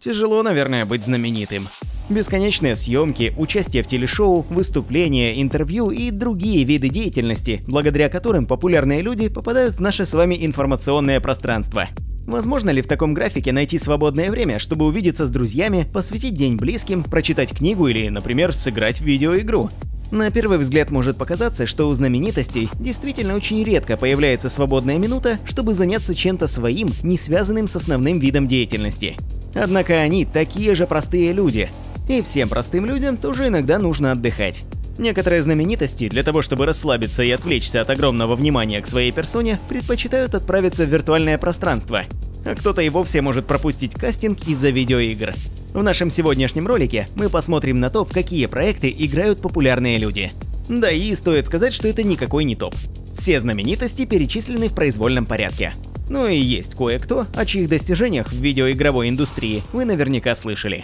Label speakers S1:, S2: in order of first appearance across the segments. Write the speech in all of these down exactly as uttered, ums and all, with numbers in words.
S1: Тяжело, наверное, быть знаменитым. Бесконечные съемки, участие в телешоу, выступления, интервью и другие виды деятельности, благодаря которым популярные люди попадают в наше с вами информационное пространство. Возможно ли в таком графике найти свободное время, чтобы увидеться с друзьями, посвятить день близким, прочитать книгу или, например, сыграть в видеоигру? На первый взгляд может показаться, что у знаменитостей действительно очень редко появляется свободная минута, чтобы заняться чем-то своим, не связанным с основным видом деятельности. Однако они такие же простые люди. И всем простым людям тоже иногда нужно отдыхать. Некоторые знаменитости для того, чтобы расслабиться и отвлечься от огромного внимания к своей персоне, предпочитают отправиться в виртуальное пространство. А кто-то и вовсе может пропустить кастинг из-за видеоигр. В нашем сегодняшнем ролике мы посмотрим на то, в какие проекты играют популярные люди. Да и стоит сказать, что это никакой не топ. Все знаменитости перечислены в произвольном порядке. Ну и есть кое-кто, о чьих достижениях в видеоигровой индустрии вы наверняка слышали.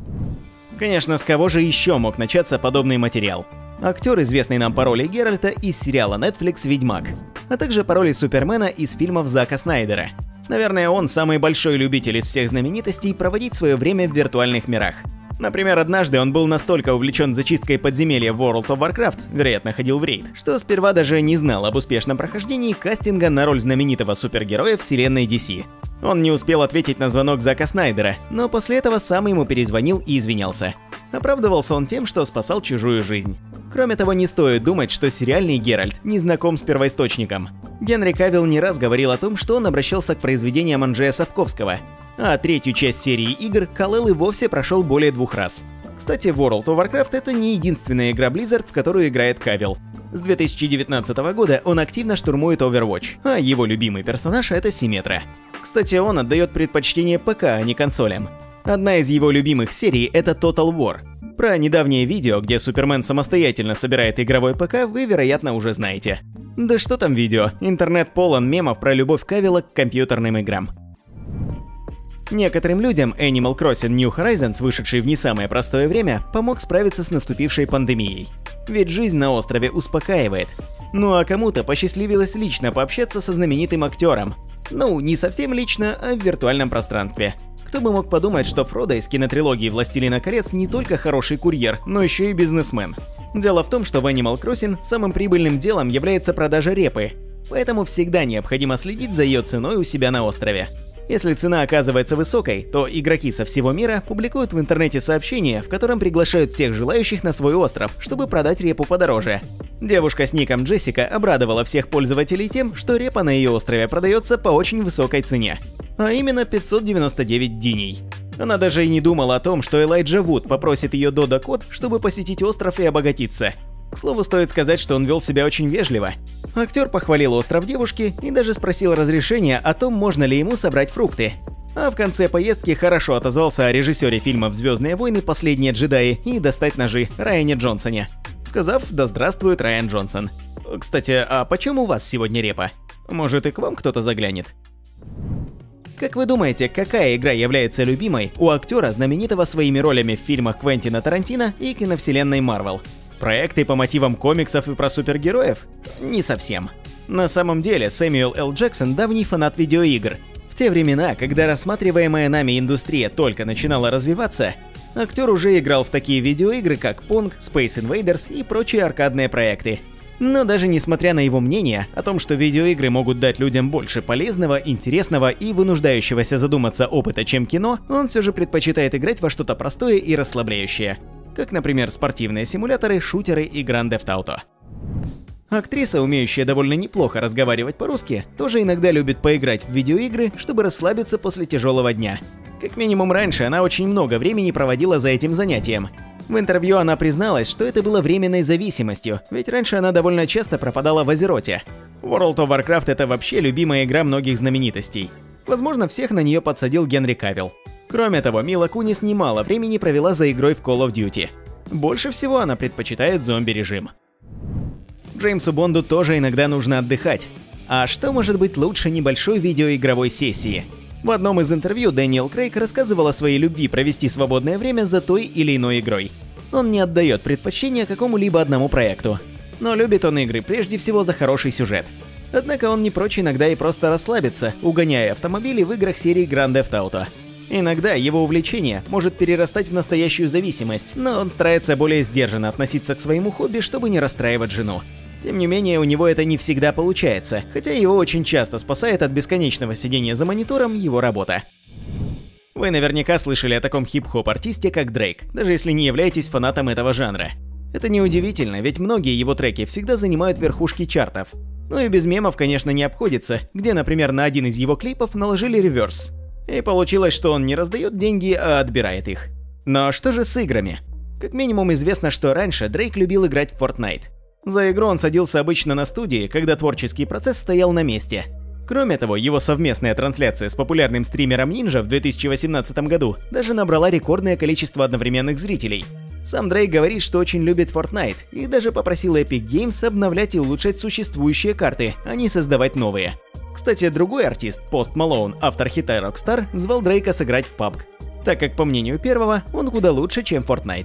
S1: Конечно, с кого же еще мог начаться подобный материал? Актер, известный нам по роли Геральта из сериала Netflix «Ведьмак», а также по роли Супермена из фильмов Зака Снайдера. Наверное, он самый большой любитель из всех знаменитостей проводить свое время в виртуальных мирах. Например, однажды он был настолько увлечен зачисткой подземелья в World of Warcraft, вероятно, ходил в рейд, что сперва даже не знал об успешном прохождении кастинга на роль знаменитого супергероя вселенной ди си. Он не успел ответить на звонок Зака Снайдера, но после этого сам ему перезвонил и извинялся. Оправдывался он тем, что спасал чужую жизнь. Кроме того, не стоит думать, что сериальный Геральт не знаком с первоисточником. Генри Кавилл не раз говорил о том, что он обращался к произведениям Анджея Сапковского, а третью часть серии игр Кал-El и вовсе прошел более двух раз. Кстати, World of Warcraft — это не единственная игра Blizzard, в которую играет Кавилл. С две тысячи девятнадцатого года он активно штурмует Overwatch, а его любимый персонаж — это Симметра. Кстати, он отдает предпочтение ПК, а не консолям. Одна из его любимых серий — это Total War. Про недавнее видео, где Супермен самостоятельно собирает игровой ПК, вы, вероятно, уже знаете. Да что там видео, интернет полон мемов про любовь Кавилла к компьютерным играм. Некоторым людям Animal Crossing New Horizons, вышедший в не самое простое время, помог справиться с наступившей пандемией. Ведь жизнь на острове успокаивает. Ну а кому-то посчастливилось лично пообщаться со знаменитым актером. Ну, не совсем лично, а в виртуальном пространстве. Кто бы мог подумать, что Фродо из кинотрилогии «Властелина колец» не только хороший курьер, но еще и бизнесмен. Дело в том, что в Animal Crossing самым прибыльным делом является продажа репы, поэтому всегда необходимо следить за ее ценой у себя на острове. Если цена оказывается высокой, то игроки со всего мира публикуют в интернете сообщение, в котором приглашают всех желающих на свой остров, чтобы продать репу подороже. Девушка с ником Джессика обрадовала всех пользователей тем, что репа на ее острове продается по очень высокой цене, а именно пятьсот девяносто девять диней. Она даже и не думала о том, что Элайджа Вуд попросит ее Додо-код, чтобы посетить остров и обогатиться. К слову, стоит сказать, что он вел себя очень вежливо. Актер похвалил остров девушки и даже спросил разрешения о том, можно ли ему собрать фрукты. А в конце поездки хорошо отозвался о режиссере фильмов «Звездные войны. Последние джедаи» и «Достать ножи» Райане Джонсоне, сказав «Да здравствует Райан Джонсон». Кстати, а почем у вас сегодня репа? Может, и к вам кто-то заглянет? Как вы думаете, какая игра является любимой у актера, знаменитого своими ролями в фильмах Квентина Тарантино и киновселенной Марвел? Проекты по мотивам комиксов и про супергероев? Не совсем. На самом деле, Сэмюэл Л. Джексон – давний фанат видеоигр. В те времена, когда рассматриваемая нами индустрия только начинала развиваться, актер уже играл в такие видеоигры, как Pong, Space Invaders и прочие аркадные проекты. Но даже несмотря на его мнение о том, что видеоигры могут дать людям больше полезного, интересного и вынуждающегося задуматься опыта, чем кино, он все же предпочитает играть во что-то простое и расслабляющее. Как, например, спортивные симуляторы, шутеры и Grand Theft Auto. Актриса, умеющая довольно неплохо разговаривать по-русски, тоже иногда любит поиграть в видеоигры, чтобы расслабиться после тяжелого дня. Как минимум раньше она очень много времени проводила за этим занятием. В интервью она призналась, что это было временной зависимостью, ведь раньше она довольно часто пропадала в Азероте. World of Warcraft — это вообще любимая игра многих знаменитостей. Возможно, всех на нее подсадил Генри Кавилл. Кроме того, Мила Кунис немало времени провела за игрой в Call of Duty. Больше всего она предпочитает зомби-режим. Джеймсу Бонду тоже иногда нужно отдыхать. А что может быть лучше небольшой видеоигровой сессии? В одном из интервью Дэниел Крейг рассказывал о своей любви провести свободное время за той или иной игрой. Он не отдает предпочтения какому-либо одному проекту. Но любит он игры прежде всего за хороший сюжет. Однако он не прочь иногда и просто расслабиться, угоняя автомобили в играх серии Grand Theft Auto. Иногда его увлечение может перерастать в настоящую зависимость, но он старается более сдержанно относиться к своему хобби, чтобы не расстраивать жену. Тем не менее, у него это не всегда получается, хотя его очень часто спасает от бесконечного сидения за монитором его работа. Вы наверняка слышали о таком хип-хоп-артисте, как Дрейк, даже если не являетесь фанатом этого жанра. Это неудивительно, ведь многие его треки всегда занимают верхушки чартов. Ну и без мемов, конечно, не обходится, где, например, на один из его клипов наложили реверс. И получилось, что он не раздает деньги, а отбирает их. Но что же с играми? Как минимум известно, что раньше Дрейк любил играть в Fortnite. За игру он садился обычно на студии, когда творческий процесс стоял на месте. Кроме того, его совместная трансляция с популярным стримером Ninja в две тысячи восемнадцатом году даже набрала рекордное количество одновременных зрителей. Сам Дрейк говорит, что очень любит Fortnite, и даже попросил Epic Games обновлять и улучшать существующие карты, а не создавать новые. Кстати, другой артист, Post Malone, автор хита Rockstar, звал Дрейка сыграть в пабг, так как, по мнению первого, он куда лучше, чем Fortnite.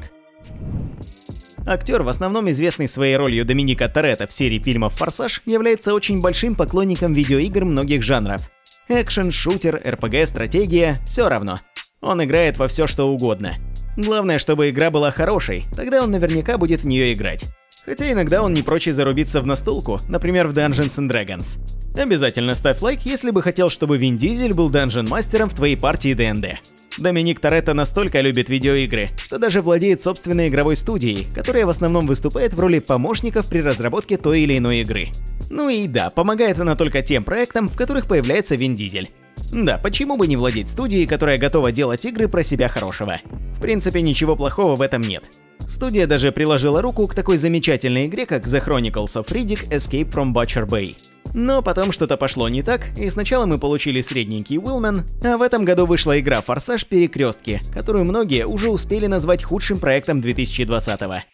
S1: Актер, в основном известный своей ролью Доминика Торетто в серии фильмов «Форсаж», является очень большим поклонником видеоигр многих жанров. Экшен, шутер, эр пи джи, стратегия – все равно. Он играет во все что угодно. Главное, чтобы игра была хорошей, тогда он наверняка будет в нее играть. Хотя иногда он не прочь зарубиться в настолку, например, в Dungeons энд Dragons. Обязательно ставь лайк, если бы хотел, чтобы Вин Дизель был данжен-мастером в твоей партии ди энд ди. Доминик Торетто настолько любит видеоигры, что даже владеет собственной игровой студией, которая в основном выступает в роли помощников при разработке той или иной игры. Ну и да, помогает она только тем проектам, в которых появляется Вин Дизель. Да, почему бы не владеть студией, которая готова делать игры про себя хорошего? В принципе, ничего плохого в этом нет. Студия даже приложила руку к такой замечательной игре, как The Chronicles of Riddick: Escape from Butcher Bay. Но потом что-то пошло не так, и сначала мы получили средненький Уиллмен, а в этом году вышла игра «Форсаж: Перекрестки», которую многие уже успели назвать худшим проектом две тысячи двадцатого.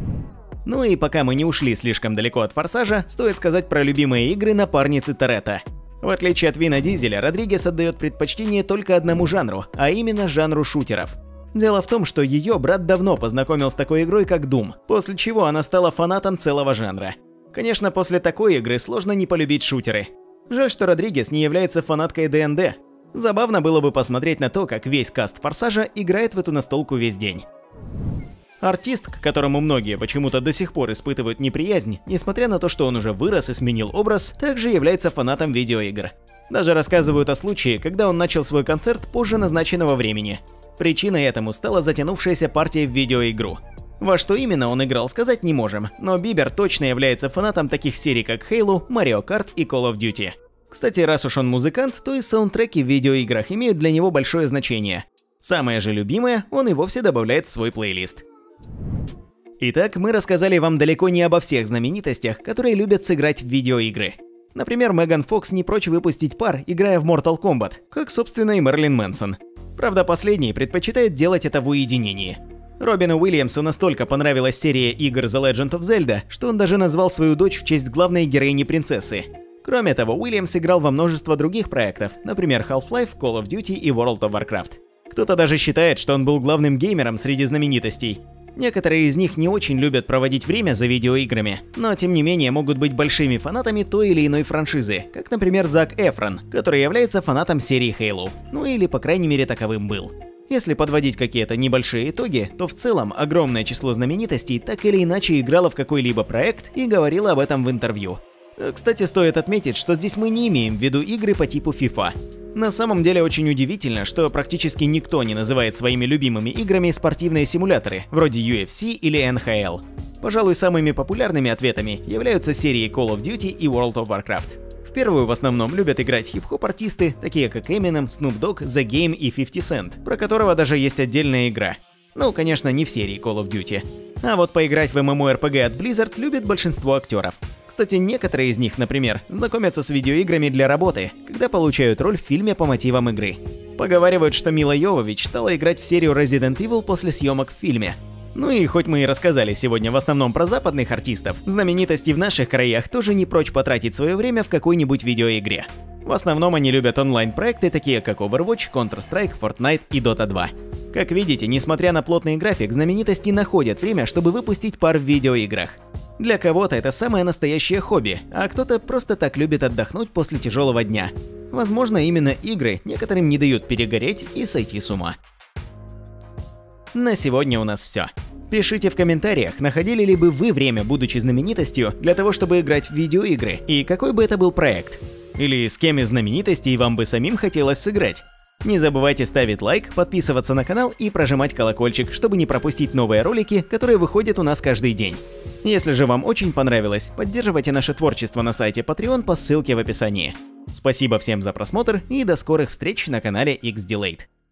S1: Ну и пока мы не ушли слишком далеко от «Форсажа», стоит сказать про любимые игры напарницы Торетто. В отличие от Вина Дизеля, Родригес отдает предпочтение только одному жанру, а именно жанру шутеров. Дело в том, что ее брат давно познакомил с такой игрой, как Doom, после чего она стала фанатом целого жанра. Конечно, после такой игры сложно не полюбить шутеры. Жаль, что Родригес не является фанаткой ди энд ди. Забавно было бы посмотреть на то, как весь каст Форсажа играет в эту настолку весь день. Артист, к которому многие почему-то до сих пор испытывают неприязнь, несмотря на то, что он уже вырос и сменил образ, также является фанатом видеоигр. Даже рассказывают о случае, когда он начал свой концерт позже назначенного времени. Причиной этому стала затянувшаяся партия в видеоигру. Во что именно он играл, сказать не можем, но Бибер точно является фанатом таких серий, как Halo, Mario Kart и Call of Duty. Кстати, раз уж он музыкант, то и саундтреки в видеоиграх имеют для него большое значение. Самое же любимое он и вовсе добавляет в свой плейлист. Итак, мы рассказали вам далеко не обо всех знаменитостях, которые любят сыграть в видеоигры. Например, Меган Фокс не прочь выпустить пар, играя в Mortal Kombat, как, собственно, и Мэрилин Мэнсон. Правда, последний предпочитает делать это в уединении. Робину Уильямсу настолько понравилась серия игр The Legend of Zelda, что он даже назвал свою дочь в честь главной героини принцессы. Кроме того, Уильямс играл во множество других проектов, например, Half-Life, Call of Duty и World of Warcraft. Кто-то даже считает, что он был главным геймером среди знаменитостей. Некоторые из них не очень любят проводить время за видеоиграми, но тем не менее могут быть большими фанатами той или иной франшизы, как, например, Зак Эфрон, который является фанатом серии Halo, ну или по крайней мере таковым был. Если подводить какие-то небольшие итоги, то в целом огромное число знаменитостей так или иначе играло в какой-либо проект и говорило об этом в интервью. Кстати, стоит отметить, что здесь мы не имеем в виду игры по типу FIFA. На самом деле очень удивительно, что практически никто не называет своими любимыми играми спортивные симуляторы, вроде ю эф си или эн эйч эл. Пожалуй, самыми популярными ответами являются серии Call of Duty и World of Warcraft. В первую в основном любят играть хип-хоп-артисты, такие как Eminem, Snoop Dogg, The Game и фифти Cent, про которого даже есть отдельная игра. Ну, конечно, не в серии Call of Duty. А вот поиграть в эм эм о эр пи джи от Blizzard любит большинство актеров. Кстати, некоторые из них, например, знакомятся с видеоиграми для работы, когда получают роль в фильме по мотивам игры. Поговаривают, что Мила Йовович стала играть в серию Resident Evil после съемок в фильме. Ну и хоть мы и рассказали сегодня в основном про западных артистов, знаменитости в наших краях тоже не прочь потратить свое время в какой-нибудь видеоигре. В основном они любят онлайн-проекты, такие как Overwatch, Counter-Strike, Fortnite и Dota два. Как видите, несмотря на плотный график, знаменитости находят время, чтобы выпустить пар в видеоиграх. Для кого-то это самое настоящее хобби, а кто-то просто так любит отдохнуть после тяжелого дня. Возможно, именно игры некоторым не дают перегореть и сойти с ума. На сегодня у нас все. Пишите в комментариях, находили ли бы вы время, будучи знаменитостью, для того, чтобы играть в видеоигры, и какой бы это был проект. Или с кем из знаменитостей вам бы самим хотелось сыграть. Не забывайте ставить лайк, подписываться на канал и прожимать колокольчик, чтобы не пропустить новые ролики, которые выходят у нас каждый день. Если же вам очень понравилось, поддерживайте наше творчество на сайте Patreon по ссылке в описании. Спасибо всем за просмотр и до скорых встреч на канале X-Delayed.